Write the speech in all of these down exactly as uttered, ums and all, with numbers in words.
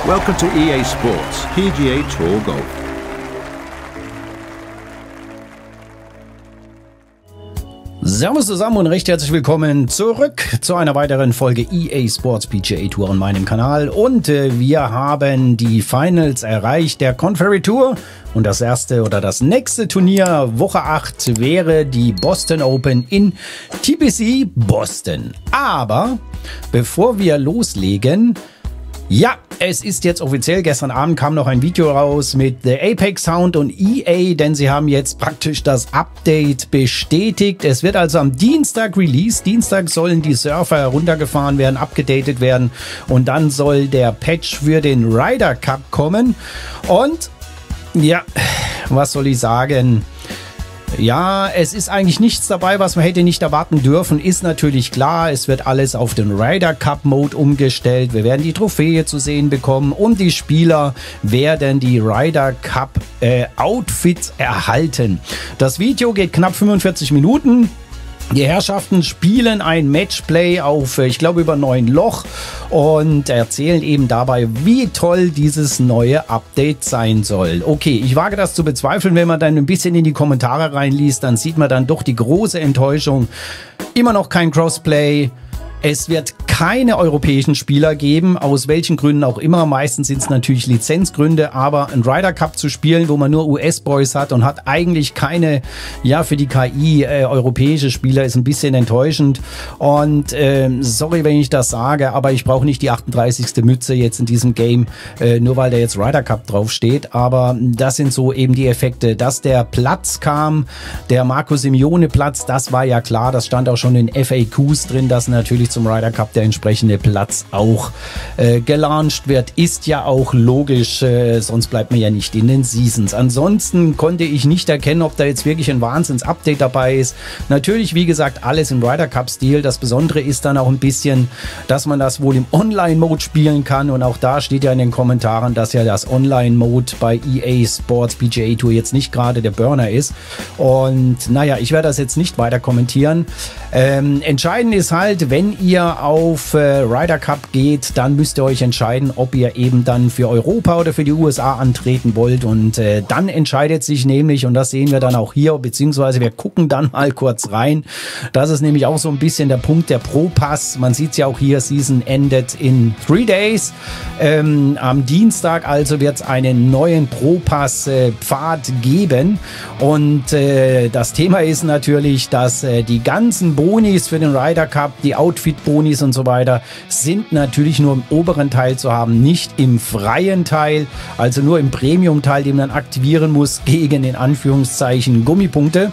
Welcome to E A Sports, P G A Tour Golf. Servus zusammen und recht herzlich willkommen zurück zu einer weiteren Folge E A Sports P G A Tour an meinem Kanal. Und äh, wir haben die Finals erreicht der Conferry Tour. Und das erste oder das nächste Turnier, Woche acht, wäre die Boston Open in T P C Boston. Aber bevor wir loslegen... Ja, es ist jetzt offiziell. Gestern Abend kam noch ein Video raus mit The Apex Sound und E A, denn sie haben jetzt praktisch das Update bestätigt. Es wird also am Dienstag released. Dienstag sollen die Surfer heruntergefahren werden, abgedatet werden und dann soll der Patch für den Ryder Cup kommen. Und ja, was soll ich sagen? Ja, es ist eigentlich nichts dabei, was man hätte nicht erwarten dürfen, ist natürlich klar. Es wird alles auf den Ryder Cup Mode umgestellt. Wir werden die Trophäe zu sehen bekommen und die Spieler werden die Ryder Cup äh, Outfits erhalten. Das Video geht knapp fünfundvierzig Minuten. Die Herrschaften spielen ein Matchplay auf, ich glaube, über neun Loch und erzählen eben dabei, wie toll dieses neue Update sein soll. Okay, ich wage das zu bezweifeln. Wenn man dann ein bisschen in die Kommentare reinliest, dann sieht man dann doch die große Enttäuschung. Immer noch kein Crossplay. Es wird keine europäischen Spieler geben, aus welchen Gründen auch immer. Meistens sind es natürlich Lizenzgründe, aber ein Ryder Cup zu spielen, wo man nur U S-Boys hat und hat eigentlich keine, ja, für die K I äh, europäische Spieler, ist ein bisschen enttäuschend. Und äh, sorry, wenn ich das sage, aber ich brauche nicht die achtunddreißigste Mütze jetzt in diesem Game, äh, nur weil da jetzt Ryder Cup draufsteht. Aber das sind so eben die Effekte. Dass der Platz kam, der Marco Simeone Platz, das war ja klar. Das stand auch schon in F A Qs drin, dass natürlich zum Ryder Cup der entsprechende Platz auch äh, gelauncht wird. Ist ja auch logisch, äh, sonst bleibt man ja nicht in den Seasons. Ansonsten konnte ich nicht erkennen, ob da jetzt wirklich ein Wahnsinns-Update dabei ist. Natürlich, wie gesagt, alles im Ryder Cup-Stil. Das Besondere ist dann auch ein bisschen, dass man das wohl im Online-Mode spielen kann. Und auch da steht ja in den Kommentaren, dass ja das Online-Mode bei E A Sports P G A Tour jetzt nicht gerade der Burner ist. Und naja, ich werde das jetzt nicht weiter kommentieren. Ähm, entscheidend ist halt, wenn ihr auf äh, Ryder Cup geht, dann müsst ihr euch entscheiden, ob ihr eben dann für Europa oder für die U S A antreten wollt. Und äh, dann entscheidet sich nämlich, und das sehen wir dann auch hier, beziehungsweise wir gucken dann mal kurz rein. Das ist nämlich auch so ein bisschen der Punkt der Pro Pass. Man sieht es ja auch hier, Season endet in three days. Ähm, am Dienstag also wird es einen neuen Pro Pass äh, Pfad geben. Und äh, das Thema ist natürlich, dass äh, die ganzen Bonis für den Ryder Cup, die Outfit-Bonis und so weiter, sind natürlich nur im oberen Teil zu haben, nicht im freien Teil, also nur im Premium-Teil, den man aktivieren muss gegen in Anführungszeichen Gummipunkte.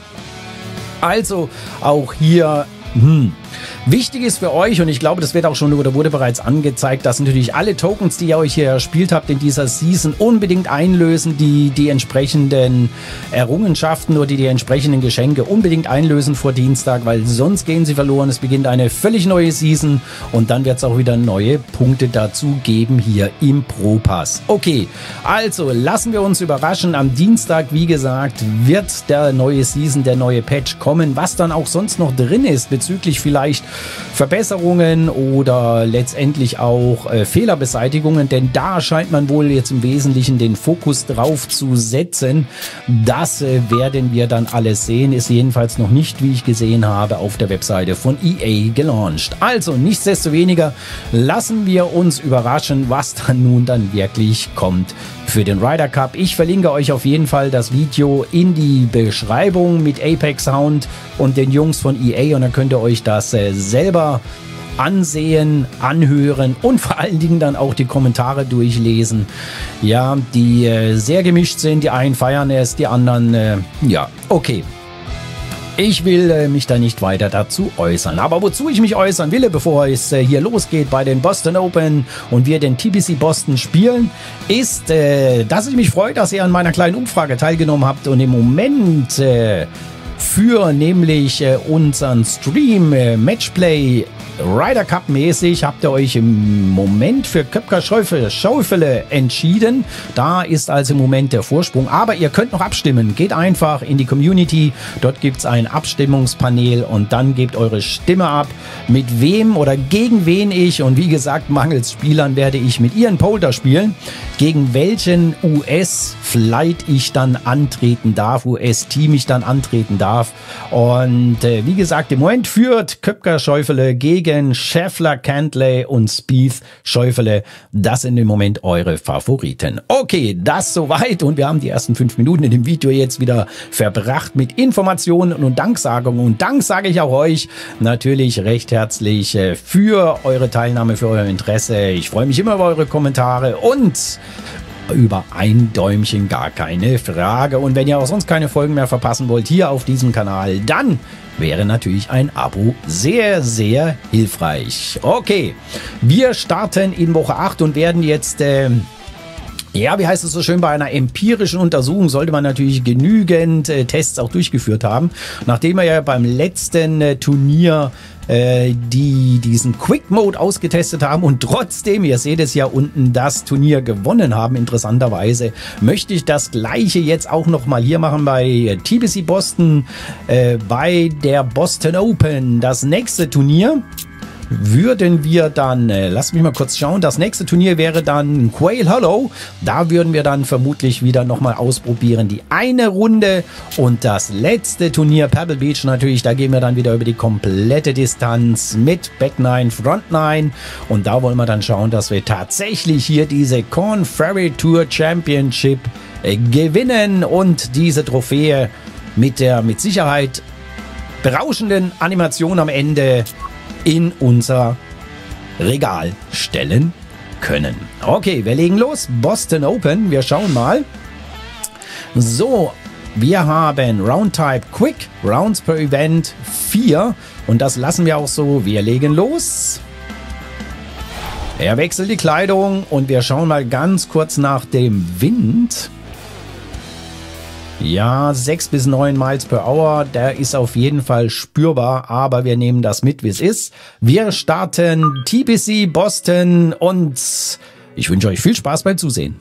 Also auch hier hm. Wichtig ist für euch, und ich glaube, das wird auch schon oder wurde bereits angezeigt, dass natürlich alle Tokens, die ihr euch hier erspielt habt in dieser Season, unbedingt einlösen, die die entsprechenden Errungenschaften oder die, die entsprechenden Geschenke unbedingt einlösen vor Dienstag, weil sonst gehen sie verloren. Es beginnt eine völlig neue Season und dann wird es auch wieder neue Punkte dazu geben hier im Pro Pass. Okay, also lassen wir uns überraschen. Am Dienstag, wie gesagt, wird der neue Season, der neue Patch kommen, was dann auch sonst noch drin ist bezüglich vielleicht Verbesserungen oder letztendlich auch äh, Fehlerbeseitigungen, denn da scheint man wohl jetzt im Wesentlichen den Fokus drauf zu setzen. Das äh, werden wir dann alles sehen, ist jedenfalls noch nicht, wie ich gesehen habe, auf der Webseite von E A gelauncht. Also nichtsdestoweniger lassen wir uns überraschen, was dann nun dann wirklich kommt für den Ryder Cup. Ich verlinke euch auf jeden Fall das Video in die Beschreibung mit Apex Sound und den Jungs von E A und dann könnt ihr euch das äh, selber ansehen, anhören und vor allen Dingen dann auch die Kommentare durchlesen. Ja, die äh, sehr gemischt sind. Die einen feiern es, die anderen, äh, ja, okay. Ich will äh, mich da nicht weiter dazu äußern. Aber wozu ich mich äußern will, bevor es äh, hier losgeht bei den Boston Open und wir den T P C Boston spielen, ist, äh, dass ich mich freue, dass ihr an meiner kleinen Umfrage teilgenommen habt und im Moment äh, für nämlich äh, unseren Stream äh, Matchplay Ryder Cup mäßig habt ihr euch im Moment für Köpker Schaufele entschieden. Da ist also im Moment der Vorsprung. Aber ihr könnt noch abstimmen. Geht einfach in die Community. Dort gibt es ein Abstimmungspanel und dann gebt eure Stimme ab, mit wem oder gegen wen ich, und wie gesagt, mangels Spielern werde ich mit Ian Poulter spielen, gegen welchen U S-Flight ich dann antreten darf, U S-Team ich dann antreten darf. Und äh, wie gesagt, im Moment führt Köpker Schaufele gegen Scheffler, Cantlay und Spieth Schaufele. Das sind im Moment eure Favoriten. Okay, das soweit, und wir haben die ersten fünf Minuten in dem Video jetzt wieder verbracht mit Informationen und Danksagungen. Und Dank sage ich auch euch natürlich recht herzlich für eure Teilnahme, für euer Interesse. Ich freue mich immer über eure Kommentare und über ein Däumchen, gar keine Frage. Und wenn ihr auch sonst keine Folgen mehr verpassen wollt hier auf diesem Kanal, dann wäre natürlich ein Abo sehr, sehr hilfreich. Okay, wir starten in Woche acht und werden jetzt... Äh, Ja, wie heißt es so schön, bei einer empirischen Untersuchung sollte man natürlich genügend äh, Tests auch durchgeführt haben. Nachdem wir ja beim letzten äh, Turnier äh, die, diesen Quick Mode ausgetestet haben und trotzdem, ihr seht es ja unten, das Turnier gewonnen haben, interessanterweise, möchte ich das gleiche jetzt auch nochmal hier machen bei T B C Boston, äh, bei der Boston Open, das nächste Turnier. Würden wir dann, äh, lass mich mal kurz schauen, das nächste Turnier wäre dann Quail Hollow. Da würden wir dann vermutlich wieder nochmal ausprobieren die eine Runde. Und das letzte Turnier, Pebble Beach natürlich, da gehen wir dann wieder über die komplette Distanz mit Back Nine, Front Nine. Und da wollen wir dann schauen, dass wir tatsächlich hier diese Korn Ferry Tour Championship äh, gewinnen und diese Trophäe mit der mit Sicherheit berauschenden Animation am Ende in unser Regal stellen können. Okay, wir legen los. Boston Open. Wir schauen mal. So, wir haben Round Type Quick, Rounds per Event vier. Und das lassen wir auch so. Wir legen los. Er wechselt die Kleidung und wir schauen mal ganz kurz nach dem Wind. Ja, sechs bis neun Miles per Hour, der ist auf jeden Fall spürbar, aber wir nehmen das mit, wie es ist. Wir starten T B C Boston und ich wünsche euch viel Spaß beim Zusehen.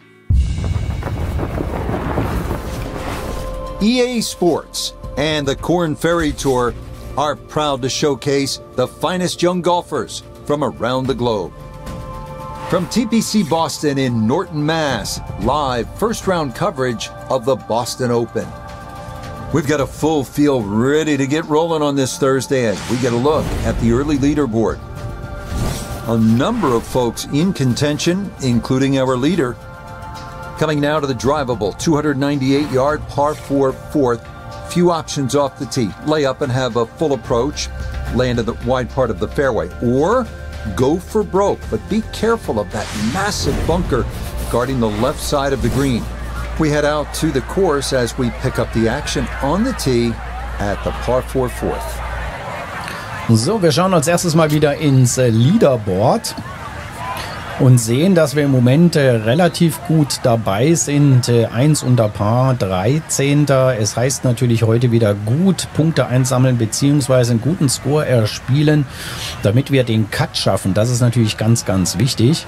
E A Sports and the Korn Ferry Tour are proud to showcase the finest young golfers from around the globe. From T P C Boston in Norton, Mass, live first round coverage of the Boston Open. We've got a full field ready to get rolling on this Thursday as we get a look at the early leaderboard. A number of folks in contention, including our leader. Coming now to the drivable two hundred ninety-eight yard par four fourth. Few options off the tee. Lay up and have a full approach. Land in the wide part of the fairway. Or go for broke, but be careful of that massive bunker guarding the left side of the green. We head out to the course as we pick up the action on the tee at the par four fourth. So, wir schauen als erstes mal wieder ins Leaderboard und sehen, dass wir im Moment äh, relativ gut dabei sind. Äh, eins unter Par, dreizehnter Es heißt natürlich heute wieder gut Punkte einsammeln bzw. einen guten Score erspielen, damit wir den Cut schaffen. Das ist natürlich ganz, ganz wichtig.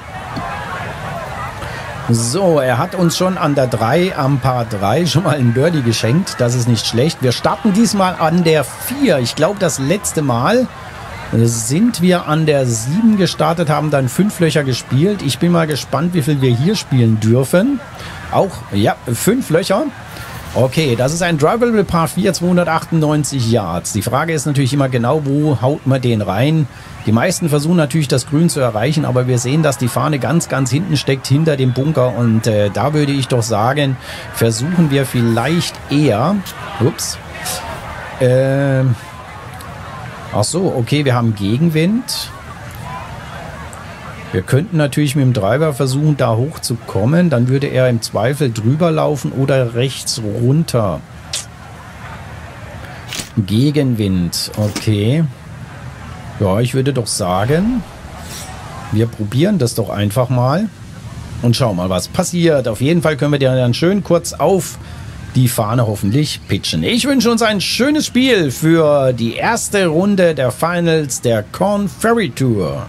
So, er hat uns schon an der drei, am Par drei schon mal ein Birdie geschenkt. Das ist nicht schlecht. Wir starten diesmal an der vier. Ich glaube, das letzte Mal sind wir an der sieben gestartet, haben dann fünf Löcher gespielt. Ich bin mal gespannt, wie viel wir hier spielen dürfen. Auch, ja, fünf Löcher. Okay, das ist ein Drivable Par vier, zweihundertachtundneunzig Yards. Die Frage ist natürlich immer genau, wo haut man den rein? Die meisten versuchen natürlich, das Grün zu erreichen, aber wir sehen, dass die Fahne ganz, ganz hinten steckt, hinter dem Bunker. Und äh, da würde ich doch sagen, versuchen wir vielleicht eher... Ups. Äh... Ach so, okay, wir haben Gegenwind. Wir könnten natürlich mit dem Driver versuchen, da hoch zu kommen. Dann würde er im Zweifel drüber laufen oder rechts runter. Gegenwind, okay. Ja, ich würde doch sagen, wir probieren das doch einfach mal und schauen mal, was passiert. Auf jeden Fall können wir den dann schön kurz auf die Fahne hoffentlich pitchen. Ich wünsche uns ein schönes Spiel für die erste Runde der Finals der Korn Ferry Tour.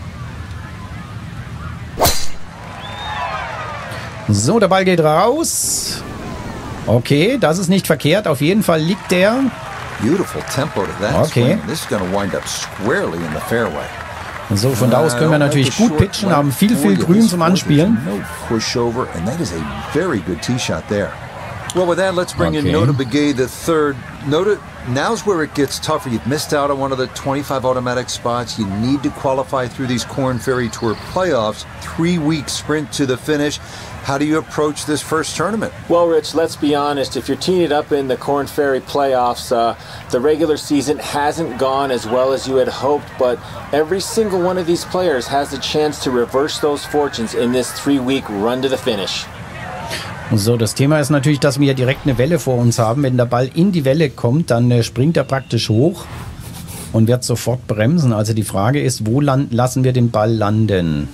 So, der Ball geht raus. Okay, das ist nicht verkehrt. Auf jeden Fall liegt der. Beautiful tempo to that okay. swing. This is going to wind up squarely in the fairway. So, von da aus können wir natürlich gut pitchen, haben viel, viel Grün zum Anspielen. No pushover, and that is a very good tee shot there. Well, with that, let's bring okay. in Nota Begay, the third. Nota, now's where it gets tougher. You've missed out on one of the twenty-five automatic spots. You need to qualify through these Korn Ferry Tour playoffs. Three-week sprint to the finish. How do you approach this first tournament? Well, Rich, let's be honest. If you're teeing it up in the Korn Ferry playoffs, uh, the regular season hasn't gone as well as you had hoped, but every single one of these players has a chance to reverse those fortunes in this three-week run to the finish. So, das Thema ist natürlich, dass wir direkt eine Welle vor uns haben. Wenn der Ball in die Welle kommt, dann äh, springt er praktisch hoch und wird sofort bremsen. Also die Frage ist, wo land lassen wir den Ball landen?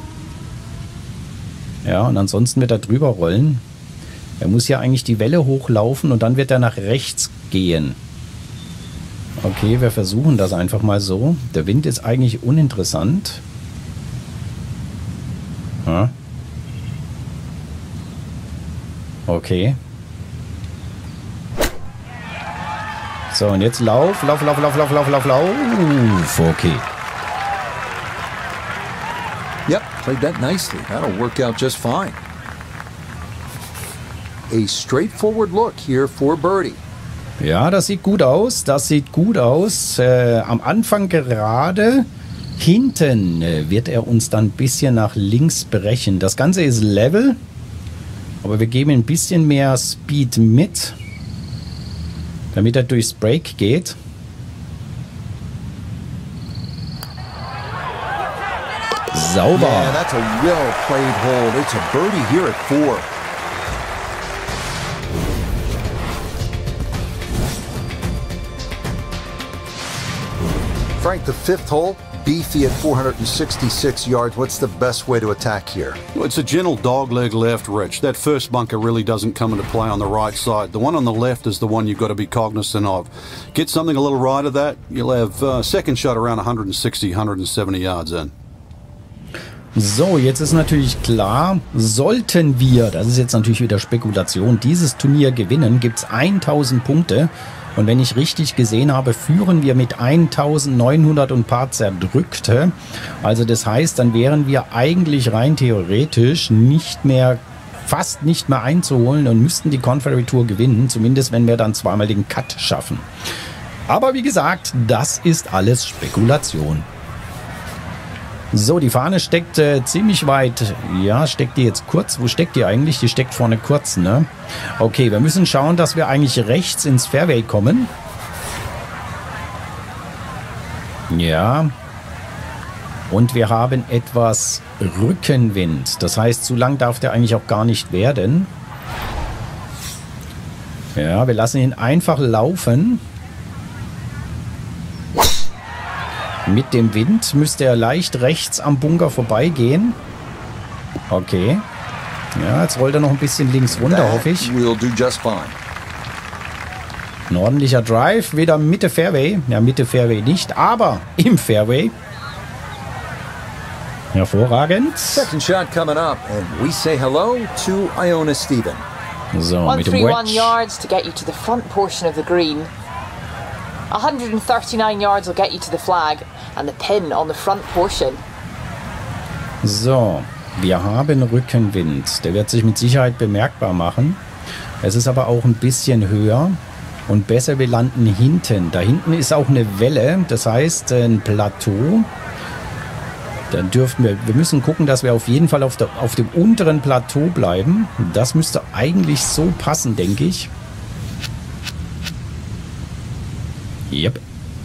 Ja, und ansonsten wird er drüber rollen. Er muss ja eigentlich die Welle hochlaufen und dann wird er nach rechts gehen. Okay, wir versuchen das einfach mal so. Der Wind ist eigentlich uninteressant. Ja. Okay. So, und jetzt lauf, lauf, lauf, lauf, lauf, lauf, lauf, lauf. Okay. Yep, played that nicely. That'll work out just fine. A straightforward look here for birdie. Ja, das sieht gut aus. Das sieht gut aus. Äh, am Anfang gerade. Hinten äh, wird er uns dann ein bisschen nach links brechen. Das Ganze ist level. Aber wir geben ein bisschen mehr Speed mit. Damit er durchs Break geht. Sauber. Yeah, that's a well played hole. It's a birdie here at four. Frank, the fifth hole, beefy at four hundred sixty-six yards. What's the best way to attack here? Well, it's a gentle dogleg left, Rich. That first bunker really doesn't come into play on the right side. The one on the left is the one you've got to be cognizant of. Get something a little right of that, you'll have uh, second shot around one sixty, one seventy yards in. So, jetzt ist natürlich klar, sollten wir, das ist jetzt natürlich wieder Spekulation, dieses Turnier gewinnen, gibt es tausend Punkte. Und wenn ich richtig gesehen habe, führen wir mit eintausendneunhundert und paar Zerdrückte. Also das heißt, dann wären wir eigentlich rein theoretisch nicht mehr, fast nicht mehr einzuholen und müssten die Korn Ferry Tour gewinnen. Zumindest wenn wir dann zweimal den Cut schaffen. Aber wie gesagt, das ist alles Spekulation. So, die Fahne steckt äh, ziemlich weit. Ja, steckt die jetzt kurz? Wo steckt die eigentlich? Die steckt vorne kurz, ne? Okay, wir müssen schauen, dass wir eigentlich rechts ins Fairway kommen. Ja. Und wir haben etwas Rückenwind. Das heißt, zu lang darf der eigentlich auch gar nicht werden. Ja, wir lassen ihn einfach laufen. Mit dem Wind müsste er leicht rechts am Bunker vorbeigehen. Okay. Ja, jetzt rollt er noch ein bisschen links runter, hoffe ich. Ein ordentlicher Drive, wieder Mitte Fairway. Ja, Mitte Fairway nicht, aber im Fairway. Hervorragend. Second shot coming up and we say hello to Iona Stephen. So, mit dem Wedge. yards to get you to the front portion of the green. one hundred thirty-nine yards will get you to the flag and the pin on the front portion. So, wir haben Rückenwind. Der wird sich mit Sicherheit bemerkbar machen. Es ist aber auch ein bisschen höher und besser, wir landen hinten. Da hinten ist auch eine Welle, das heißt ein Plateau. Dann dürften wir, wir müssen gucken, dass wir auf jeden Fall auf, der, auf dem unteren Plateau bleiben. Das müsste eigentlich so passen, denke ich. Yep.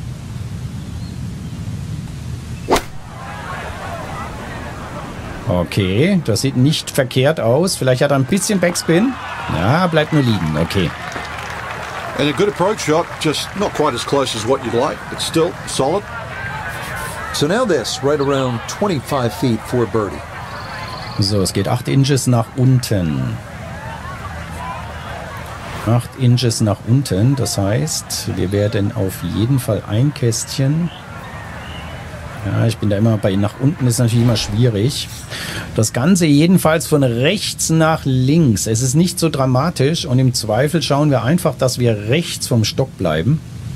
Okay, das sieht nicht verkehrt aus. Vielleicht hat er ein bisschen Backspin. Ja, bleibt nur liegen. Okay. And a good approach shot, just not quite as close as what you'd like, but still solid. So now this, right around twenty-five feet for birdie. So, es geht acht Inches nach unten. acht Inches nach unten. Das heißt, wir werden auf jeden Fall ein Kästchen. Ja, ich bin da immer bei nach unten, ist natürlich immer schwierig. Das Ganze jedenfalls von rechts nach links. Es ist nicht so dramatisch und im Zweifel schauen wir einfach, dass wir rechts vom Stock bleiben.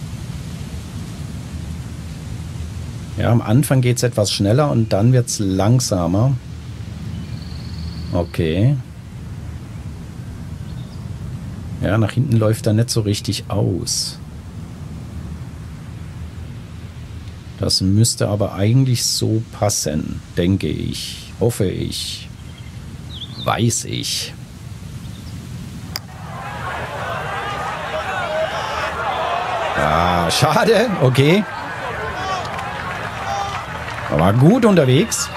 Ja, am Anfang geht es etwas schneller und dann wird es langsamer. Okay. Ja, nach hinten läuft er nicht so richtig aus. Das müsste aber eigentlich so passen, denke ich, hoffe ich, weiß ich. Ah, schade, okay. Aber gut unterwegs.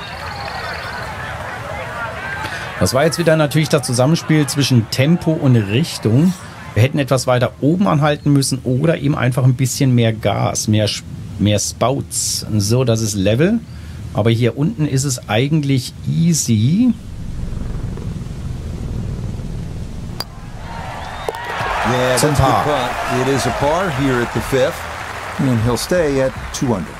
Das war jetzt wieder natürlich das Zusammenspiel zwischen Tempo und Richtung. Wir hätten etwas weiter oben anhalten müssen oder eben einfach ein bisschen mehr Gas, mehr Sp mehr Spouts. So, das ist Level. Aber hier unten ist es eigentlich easy. Yeah, Zum that's a good Par. putt. It is a par here at the fifth, and he'll stay at two under.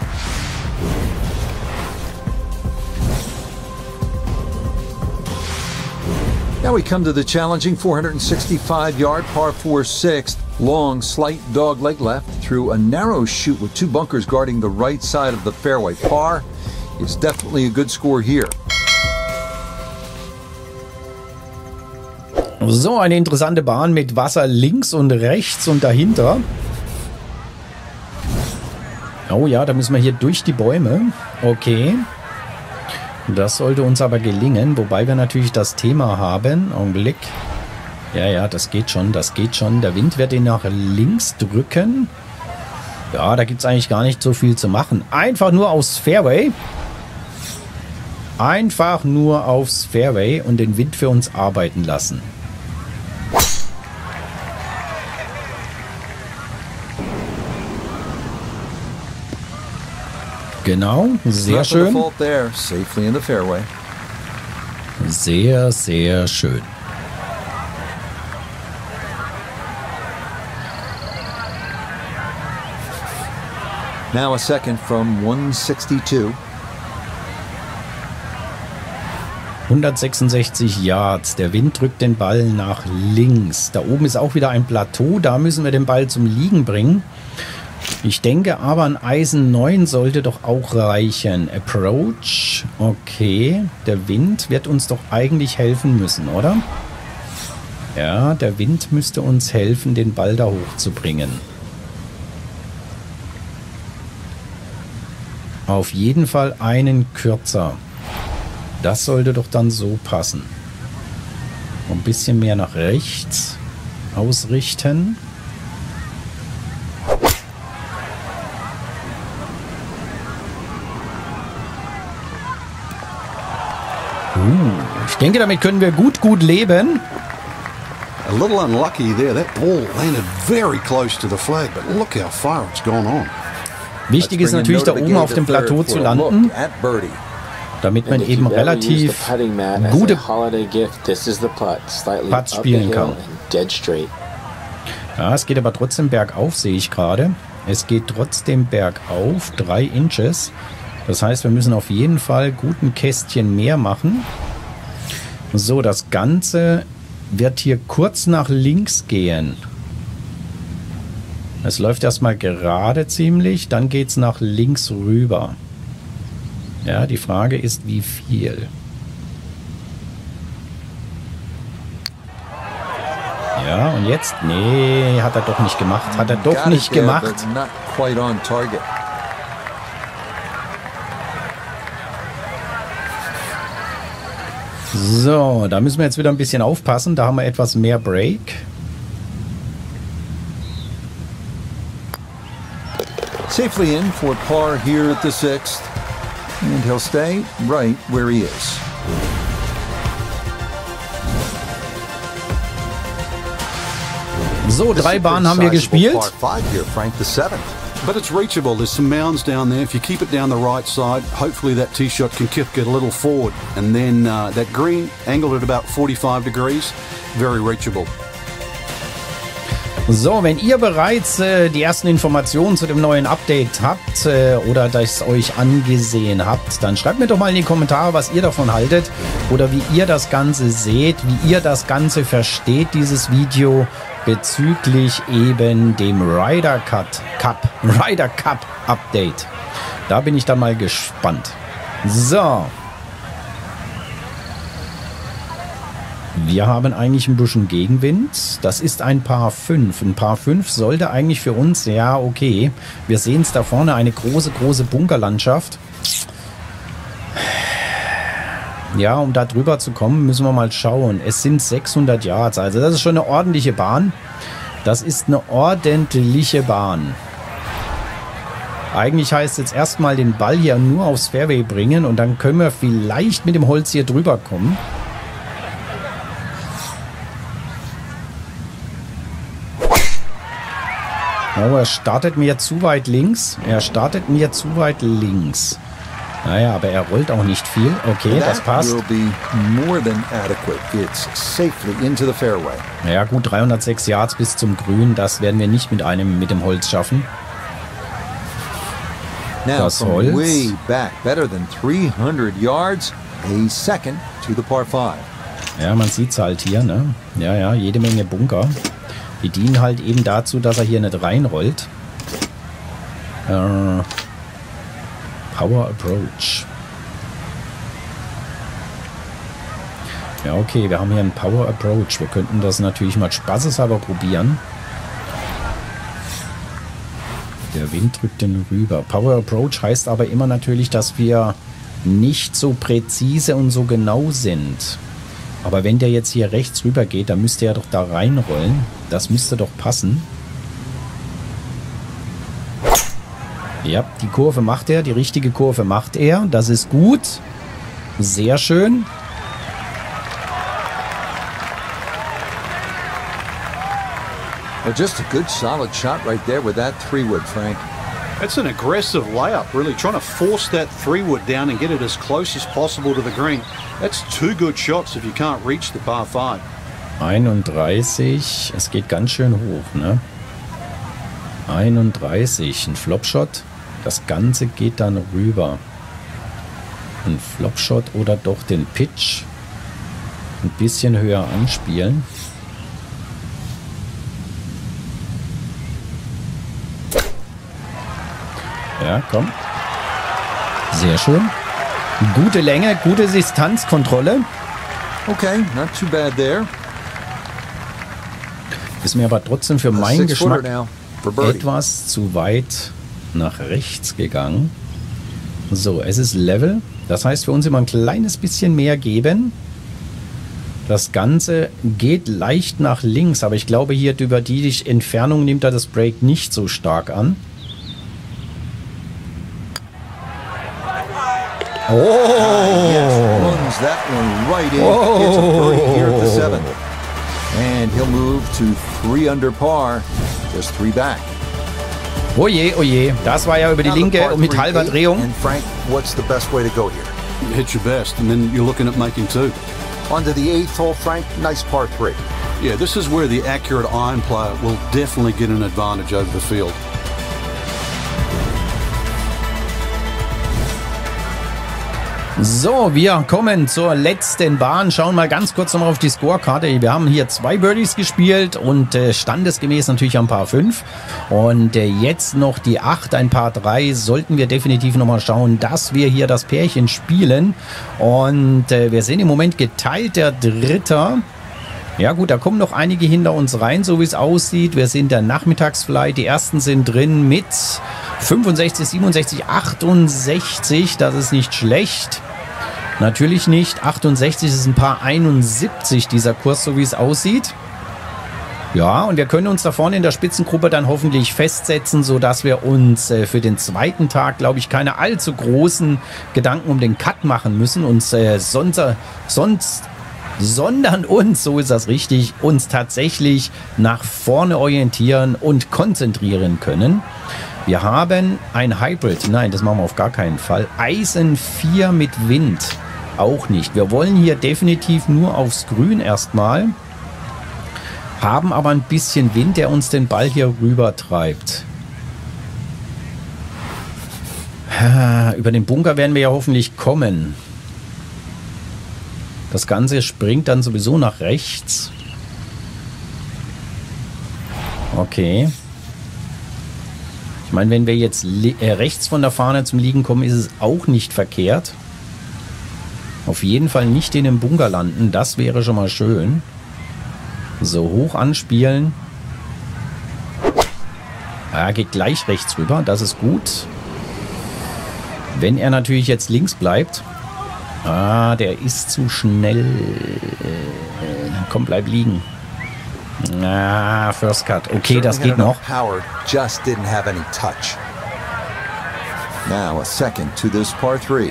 Now we come to the challenging four hundred sixty-five yard par four sixth. Long, slight dog leg left through a narrow chute with two bunkers guarding the right side of the fairway. Par is definitely a good score here. So, eine interessante Bahn mit Wasser links und rechts und dahinter. Oh ja, da müssen wir hier durch die Bäume. Okay. Das sollte uns aber gelingen, wobei wir natürlich das Thema haben. Augenblick. Ja, ja, das geht schon, das geht schon. Der Wind wird ihn nach links drücken. Ja, da gibt es eigentlich gar nicht so viel zu machen. Einfach nur aufs Fairway. Einfach nur aufs Fairway und den Wind für uns arbeiten lassen. Genau, sehr schön. Sehr, sehr schön. Now a second from one sixty-two. hundertsechsundsechzig Yards. Der Wind drückt den Ball nach links. Da oben ist auch wieder ein Plateau. Da müssen wir den Ball zum Liegen bringen. Ich denke aber, ein Eisen neun sollte doch auch reichen. Approach. Okay. Der Wind wird uns doch eigentlich helfen müssen, oder? Ja, der Wind müsste uns helfen, den Ball da hochzubringen. Auf jeden Fall einen kürzer. Das sollte doch dann so passen. Ein bisschen mehr nach rechts ausrichten. Uh, ich denke, damit können wir gut, gut leben. A little unlucky there. That ball landed very close to the flag, but look how far it's gone on. Wichtig ist natürlich, da oben auf dem Plateau zu landen, damit man eben relativ gute Putts spielen kann. Ja, es geht aber trotzdem bergauf, sehe ich gerade. Es geht trotzdem bergauf, drei Inches. Das heißt, wir müssen auf jeden Fall gut ein Kästchen mehr machen. So, das Ganze wird hier kurz nach links gehen. Es läuft erstmal gerade ziemlich, dann geht es nach links rüber. Ja, die Frage ist, wie viel. Ja, und jetzt? Nee, hat er doch nicht gemacht. Hat er doch nicht gemacht. So, da müssen wir jetzt wieder ein bisschen aufpassen. Da haben wir etwas mehr Break. Safely in for par here at the sixth, and he'll stay right where he is. So, drei Bahnen haben wir gespielt. But it's reachable. There's some mounds down there. If you keep it down the right side, hopefully that tee shot can kick it a little forward. And then uh, that green angled at about forty-five degrees, very reachable. So, wenn ihr bereits äh, die ersten Informationen zu dem neuen Update habt äh, oder das euch angesehen habt, dann schreibt mir doch mal in die Kommentare, was ihr davon haltet oder wie ihr das Ganze seht, wie ihr das Ganze versteht, dieses Video bezüglich eben dem Ryder Cup, Cup, Ryder Cup Update. Da bin ich dann mal gespannt. So. Wir haben eigentlich ein bisschen Gegenwind. Das ist ein Par fünf. Ein Par fünf sollte eigentlich für uns, ja, okay. Wir sehen es da vorne, eine große, große Bunkerlandschaft. Ja, um da drüber zu kommen, müssen wir mal schauen. Es sind sechshundert Yards, also das ist schon eine ordentliche Bahn. Das ist eine ordentliche Bahn. Eigentlich heißt es jetzt erstmal den Ball hier nur aufs Fairway bringen und dann können wir vielleicht mit dem Holz hier drüber kommen. Oh, er startet mir zu weit links. Er startet mir zu weit links. Naja, aber er rollt auch nicht viel. Okay, das passt. Ja gut, dreihundertsechs Yards bis zum Grün. Das werden wir nicht mit einem mit dem Holz schaffen. Das Holz. Way back, better than three hundred yards, a second to the par five. Ja, man sieht es halt hier, ne? Ja, ja, jede Menge Bunker. Die dienen halt eben dazu, dass er hier nicht reinrollt. Äh, Power Approach. Ja, okay, wir haben hier einen Power Approach. Wir könnten das natürlich mal spaßeshalber probieren. Der Wind drückt den rüber. Power Approach heißt aber immer natürlich, dass wir nicht so präzise und so genau sind. Aber wenn der jetzt hier rechts rüber geht, dann müsste er doch da reinrollen. Das müsste doch passen. Ja, die Kurve macht er. Die richtige Kurve macht er. Das ist gut. Sehr schön. Well, just a good solid shot right there with that three-wood, Frank. That's an aggressive layup, really trying to force that three-wood down and get it as close as possible to the green. That's two good shots if you can't reach the par five. einunddreißig. Es geht ganz schön hoch, ne? einunddreißig. Ein Flopshot. Das Ganze geht dann rüber. Ein Flopshot oder doch den Pitch ein bisschen höher anspielen. Ja, komm. Sehr schön. Gute Länge, gute Distanzkontrolle. Okay, not too bad there. Ist mir aber trotzdem für meinen Geschmack etwas zu weit nach rechts gegangen. So, es ist Level. Das heißt, für uns immer ein kleines bisschen mehr geben. Das Ganze geht leicht nach links, aber ich glaube, hier über die Entfernung nimmt er das Break nicht so stark an. Oh! Yes, runs that one right in. Gets a birdie here at the seventh. And he'll move to three under par, just three back. Oje, oje, das war ja über die linke und mit halber Drehung. And Frank, what's the best way to go here? You hit your best, and then you're looking at making two. On to the eighth hole, Frank. Nice par three. Yeah, this is where the accurate iron player will definitely get an advantage over the field. So, wir kommen zur letzten Bahn. Schauen mal ganz kurz nochmal auf die Scorekarte. Wir haben hier zwei Birdies gespielt und äh, standesgemäß natürlich ein Paar fünf. Und äh, jetzt noch die acht, ein Paar drei. Sollten wir definitiv nochmal schauen, dass wir hier das Pärchen spielen. Und äh, wir sind im Moment geteilt der Dritter. Ja gut, da kommen noch einige hinter uns rein, so wie es aussieht. Wir sind der Nachmittagsflight. Die ersten sind drin mit fünfundsechzig, siebenundsechzig, achtundsechzig. Das ist nicht schlecht. Natürlich nicht. achtundsechzig ist ein Paar einundsiebzig, dieser Kurs, so wie es aussieht. Ja, und wir können uns da vorne in der Spitzengruppe dann hoffentlich festsetzen, sodass wir uns äh, für den zweiten Tag, glaube ich, keine allzu großen Gedanken um den Cut machen müssen. Uns äh, sonst, sonst, sondern uns, so ist das richtig, uns tatsächlich nach vorne orientieren und konzentrieren können. Wir haben ein Hybrid. Nein, das machen wir auf gar keinen Fall. Eisen vier mit Wind. Auch nicht. Wir wollen hier definitiv nur aufs Grün erstmal. haben aber ein bisschen Wind, der uns den Ball hier rüber treibt. Über den Bunker werden wir ja hoffentlich kommen. Das Ganze springt dann sowieso nach rechts. Okay. Ich meine, wenn wir jetzt äh, rechts von der Fahne zum Liegen kommen, ist es auch nicht verkehrt. Auf jeden Fall nicht in dem Bunker landen. Das wäre schon mal schön. So, hoch anspielen. Er geht gleich rechts rüber. Das ist gut. Wenn er natürlich jetzt links bleibt. Ah, der ist zu schnell. Komm, bleib liegen. Ah, First Cut. Okay, das geht noch. Just didn't have any touch. Now a second to this par three.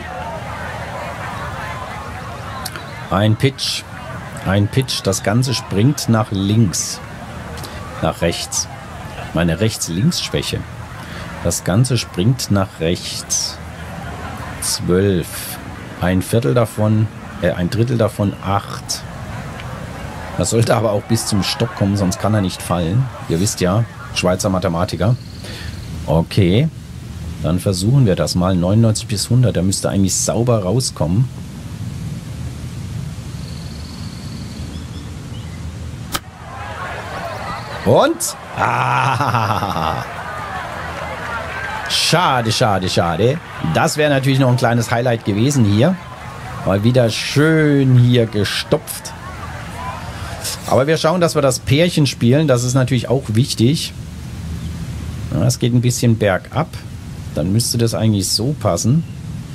Ein Pitch. Ein Pitch. Das Ganze springt nach links. Nach rechts. Meine Rechts-Links-Schwäche. Das Ganze springt nach rechts. zwölf. Ein Viertel davon, äh, ein Drittel davon, acht. Das sollte aber auch bis zum Stopp kommen, sonst kann er nicht fallen. Ihr wisst ja, Schweizer Mathematiker. Okay, dann versuchen wir das mal. neunundneunzig bis hundert, der müsste eigentlich sauber rauskommen. Und? Ah! Schade, schade, schade. Das wäre natürlich noch ein kleines Highlight gewesen hier. Mal wieder schön hier gestopft. Aber wir schauen, dass wir das Pärchen spielen. Das ist natürlich auch wichtig. Es geht ein bisschen bergab. Dann müsste das eigentlich so passen.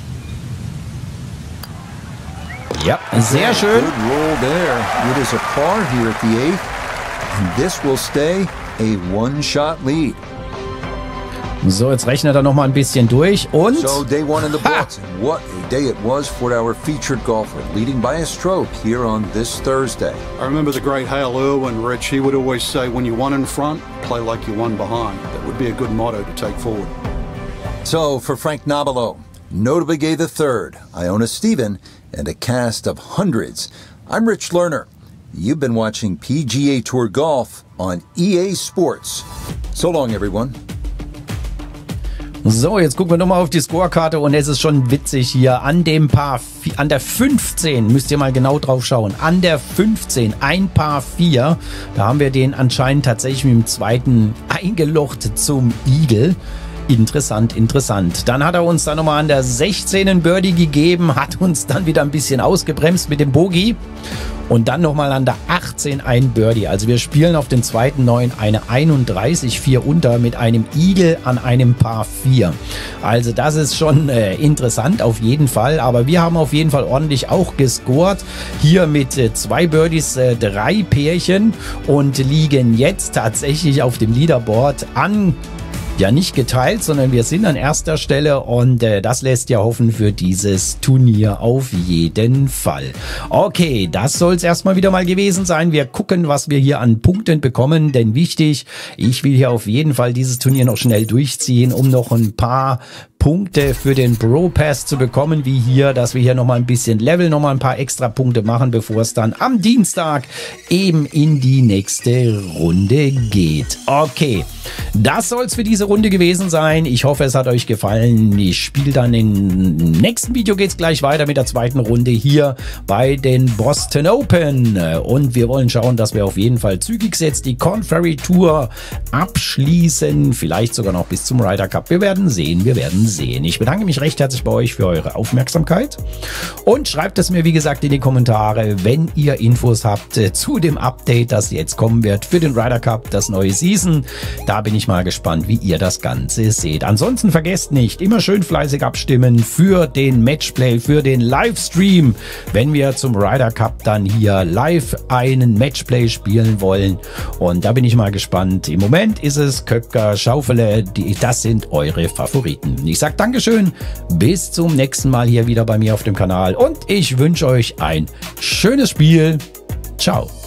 Ja, sehr schön. Good roll there. It is a par here at the eighth. And this will stay a one-shot lead. So, jetzt rechnet er noch mal ein bisschen durch und... So, day one in the books. And what a day it was for our featured golfer, leading by a stroke here on this Thursday. I remember the great Hale Irwin, Rich. He would always say, when you won in front, play like you won behind. That would be a good motto to take forward. So, for Frank Nobilo, Notable Gay the third, Iona Stephen, and a cast of hundreds, I'm Rich Lerner. You've been watching P G A Tour Golf on E A Sports. So long, everyone. So, jetzt gucken wir nochmal auf die Scorekarte und es ist schon witzig hier an dem Paar, an der fünfzehn, müsst ihr mal genau drauf schauen, an der fünfzehn, ein Paar vier, da haben wir den anscheinend tatsächlich mit dem zweiten eingelocht zum Eagle. Interessant, interessant. Dann hat er uns dann nochmal an der sechzehn einen Birdie gegeben, hat uns dann wieder ein bisschen ausgebremst mit dem Bogey und dann nochmal an der achtzehn ein Birdie. Also wir spielen auf den zweiten neun eine einunddreißig vier unter mit einem Eagle an einem Par vier. Also das ist schon äh, interessant auf jeden Fall, aber wir haben auf jeden Fall ordentlich auch gescored. Hier mit äh, zwei Birdies, äh, drei Pärchen und liegen jetzt tatsächlich auf dem Leaderboard an. Ja, nicht geteilt, sondern wir sind an erster Stelle und äh, das lässt ja hoffen für dieses Turnier auf jeden Fall. Okay, das soll es erstmal wieder mal gewesen sein. Wir gucken, was wir hier an Punkten bekommen, denn wichtig, ich will hier auf jeden Fall dieses Turnier noch schnell durchziehen, um noch ein paar Punkte für den Pro Pass zu bekommen, wie hier, dass wir hier nochmal ein bisschen Level, nochmal ein paar extra Punkte machen, bevor es dann am Dienstag eben in die nächste Runde geht. Okay, das soll es für diese Runde gewesen sein. Ich hoffe, es hat euch gefallen. Ich spiele dann im nächsten Video, geht es gleich weiter mit der zweiten Runde hier bei den Boston Open. Und wir wollen schauen, dass wir auf jeden Fall zügig jetzt die Korn Ferry Tour abschließen. Vielleicht sogar noch bis zum Ryder Cup. Wir werden sehen, wir werden sehen. Ich bedanke mich recht herzlich bei euch für eure Aufmerksamkeit und schreibt es mir, wie gesagt, in die Kommentare, wenn ihr Infos habt zu dem Update, das jetzt kommen wird für den Ryder Cup, das neue Season. Da bin ich mal gespannt, wie ihr das Ganze seht. Ansonsten vergesst nicht, immer schön fleißig abstimmen für den Matchplay, für den Livestream, wenn wir zum Ryder Cup dann hier live einen Matchplay spielen wollen. Und da bin ich mal gespannt. Im Moment ist es Köpker, Schaufele, die, das sind eure Favoriten. Ich sage Dankeschön, bis zum nächsten Mal hier wieder bei mir auf dem Kanal und ich wünsche euch ein schönes Spiel. Ciao.